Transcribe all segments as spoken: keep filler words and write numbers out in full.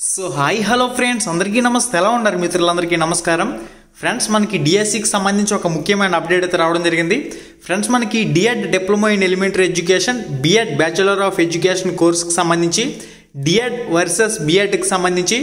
So hi hello friends, అందరికీ నమస్తే. ఎలా ఉన్నారు మిత్రులందరికీ నమస్కారం. ఫ్రెండ్స్, మనకి డిఎస్సికి సంబంధించి ఒక ముఖ్యమైన అప్డేట్ అయితే రావడం జరిగింది. ఫ్రెండ్స్, మనకి DEd diploma in elementary education, BEd bachelor of education కోర్సుకి సంబంధించి, డిఎడ్ వర్సెస్ బిఎడ్కి సంబంధించి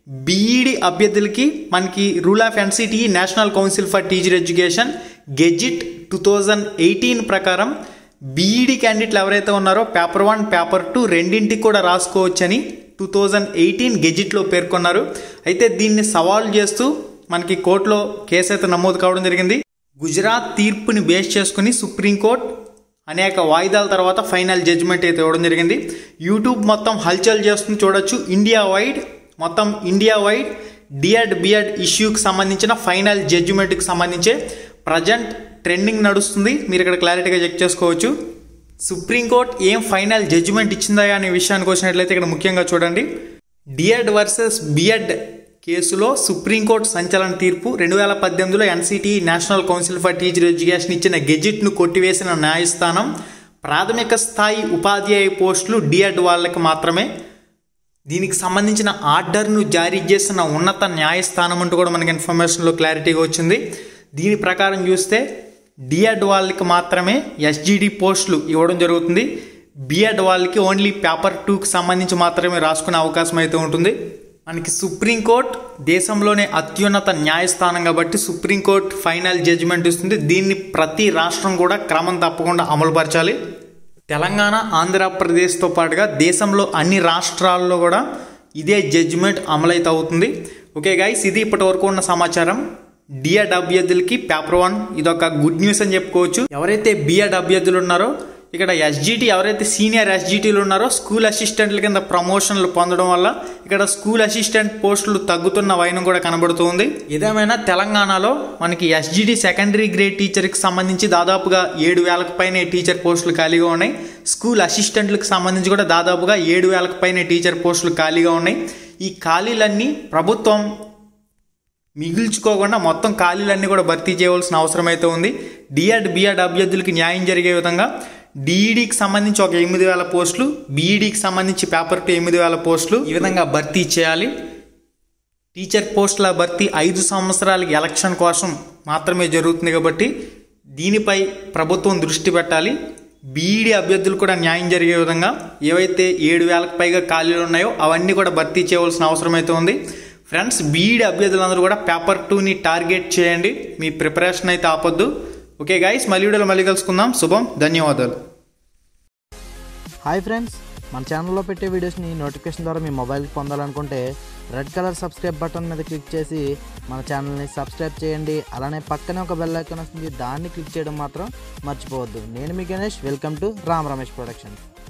బీఈడి అభ్యర్థులకి మనకి rule of NCTE national council for teacher education gazette two thousand eighteen ప్రకారం బీఈడి క్యాండిడేట్లు ఎవరైతే ఉన్నారో పేపర్ వన్ పేపర్ టూ రెండింటికి కూడా రాసుకోవచ్చని టూ థౌజండ్ ఎయిటీన్ గెజిట్లో పేర్కొన్నారు. అయితే దీన్ని సవాల్ చేస్తూ మనకి కోర్టులో కేసు అయితే నమోదు కావడం జరిగింది. గుజరాత్ తీర్పుని బేస్ చేసుకుని సుప్రీంకోర్టు అనేక వాయిదాల తర్వాత ఫైనల్ జడ్జిమెంట్ అయితే ఇవ్వడం జరిగింది. యూట్యూబ్ మొత్తం హల్చల్ చేస్తుంది, చూడొచ్చు. ఇండియా వైడ్ మొత్తం ఇండియా వైడ్ డిఎడ్ బిఎడ్ ఇష్యూకి సంబంధించిన ఫైనల్ జడ్జిమెంట్కి సంబంధించి ప్రజెంట్ ట్రెండింగ్ నడుస్తుంది. మీరు ఇక్కడ క్లారిటీగా చెక్ చేసుకోవచ్చు. సుప్రీంకోర్టు ఏం ఫైనల్ జడ్జిమెంట్ ఇచ్చిందా అనే విషయానికి వచ్చినట్లయితే ఇక్కడ ముఖ్యంగా చూడండి. డిఎడ్ వర్సెస్ బిఎడ్ కేసులో సుప్రీంకోర్టు సంచలన తీర్పు. రెండు వేల పద్దెనిమిదిలో NCTE national council for teacher education ఇచ్చిన గెజిట్ను కొట్టివేసిన న్యాయస్థానం ప్రాథమిక స్థాయి ఉపాధ్యాయ పోస్టులు డిఎడ్ వాళ్ళకి మాత్రమే. దీనికి సంబంధించిన ఆర్డర్ను జారీ చేసిన ఉన్నత న్యాయస్థానం అంటూ కూడా మనకి ఇన్ఫర్మేషన్లో క్లారిటీగా వచ్చింది. దీని ప్రకారం చూస్తే డిఎడ్ వాళ్ళకి మాత్రమే ఎస్జిడి పోస్టులు ఇవ్వడం జరుగుతుంది. బిఎడ్ వాళ్ళకి ఓన్లీ పేపర్ టూకి సంబంధించి మాత్రమే రాసుకునే అవకాశం అయితే ఉంటుంది. మనకి సుప్రీంకోర్టు దేశంలోనే అత్యున్నత న్యాయస్థానం కాబట్టి సుప్రీంకోర్టు ఫైనల్ జడ్జిమెంట్ ఇస్తుంది. దీన్ని ప్రతి రాష్ట్రం కూడా క్రమం తప్పకుండా అమలుపరచాలి. తెలంగాణ, ఆంధ్రప్రదేశ్తో పాటుగా దేశంలో అన్ని రాష్ట్రాల్లో కూడా ఇదే జడ్జిమెంట్ అమలైతే అవుతుంది. ఓకే గైస్, ఇది ఇప్పటి వరకు ఉన్న సమాచారం. డిఎడ్ అభ్యర్థులకి పేపర్ వన్ ఇదొక గుడ్ న్యూస్ అని చెప్పుకోవచ్చు. ఎవరైతే బిఎడ్ అభ్యర్థులు ఉన్నారో ఇక్కడ ఎస్జిటి ఎవరైతే సీనియర్ ఎస్జిటీలు ఉన్నారో స్కూల్ అసిస్టెంట్ల కింద ప్రమోషన్లు పొందడం వల్ల ఇక్కడ స్కూల్ అసిస్టెంట్ పోస్టులు తగ్గుతున్న వైనం కూడా కనబడుతుంది. ఏదేమైనా తెలంగాణలో మనకి ఎస్జిటి సెకండరీ గ్రేడ్ టీచర్కి సంబంధించి దాదాపుగా ఏడు వేలకు పైన టీచర్ పోస్టులు ఖాళీగా ఉన్నాయి. స్కూల్ అసిస్టెంట్లకు సంబంధించి కూడా దాదాపుగా ఏడు వేలకు పైన టీచర్ పోస్టులు ఖాళీగా ఉన్నాయి. ఈ ఖాళీలన్నీ ప్రభుత్వం మిగిల్చుకోకుండా మొత్తం ఖాళీలన్నీ కూడా భర్తీ చేయవలసిన అవసరం అయితే ఉంది. డిఎడ్ బిఎడ్ అభ్యర్థులకి న్యాయం జరిగే విధంగా డిఈడికి సంబంధించి ఒక ఎనిమిది వేల పోస్టులు, బీఈడికి సంబంధించి పేపర్ టూ ఎనిమిది వేల పోస్టులు ఈ విధంగా భర్తీ చేయాలి. టీచర్ పోస్టుల భర్తీ ఐదు సంవత్సరాలకి ఎలక్షన్ కోసం మాత్రమే జరుగుతుంది కాబట్టి దీనిపై ప్రభుత్వం దృష్టి పెట్టాలి. బీఈడి అభ్యర్థులు కూడా న్యాయం జరిగే విధంగా ఏవైతే ఏడు వేలకు పైగా ఖాళీలు ఉన్నాయో అవన్నీ కూడా భర్తీ చేయవలసిన అవసరం అయితే ఉంది. ఫ్రెండ్స్, బీఈడి అభ్యర్థులందరూ కూడా పేపర్ టూని టార్గెట్ చేయండి. మీ ప్రిపరేషన్ అయితే ఆపొద్దు. ఓకే గైస్, మళ్ళీ వీడియోలో మళ్ళీ కలుసుకుందాం. శుభం, ధన్యవాదాలు. హాయ్ ఫ్రెండ్స్, మన ఛానల్లో పెట్టే వీడియోస్ని నోటిఫికేషన్ ద్వారా మీ మొబైల్కి పొందాలనుకుంటే రెడ్ కలర్ సబ్స్క్రైబ్ బటన్ మీద క్లిక్ చేసి మన ఛానల్ని సబ్స్క్రైబ్ చేయండి. అలానే పక్కనే ఒక బెల్ ఐకాన్ వస్తుంది, దాన్ని క్లిక్ చేయడం మాత్రం మర్చిపోవద్దు. నేను మీ Ganesh, welcome to Ram Ramesh productions.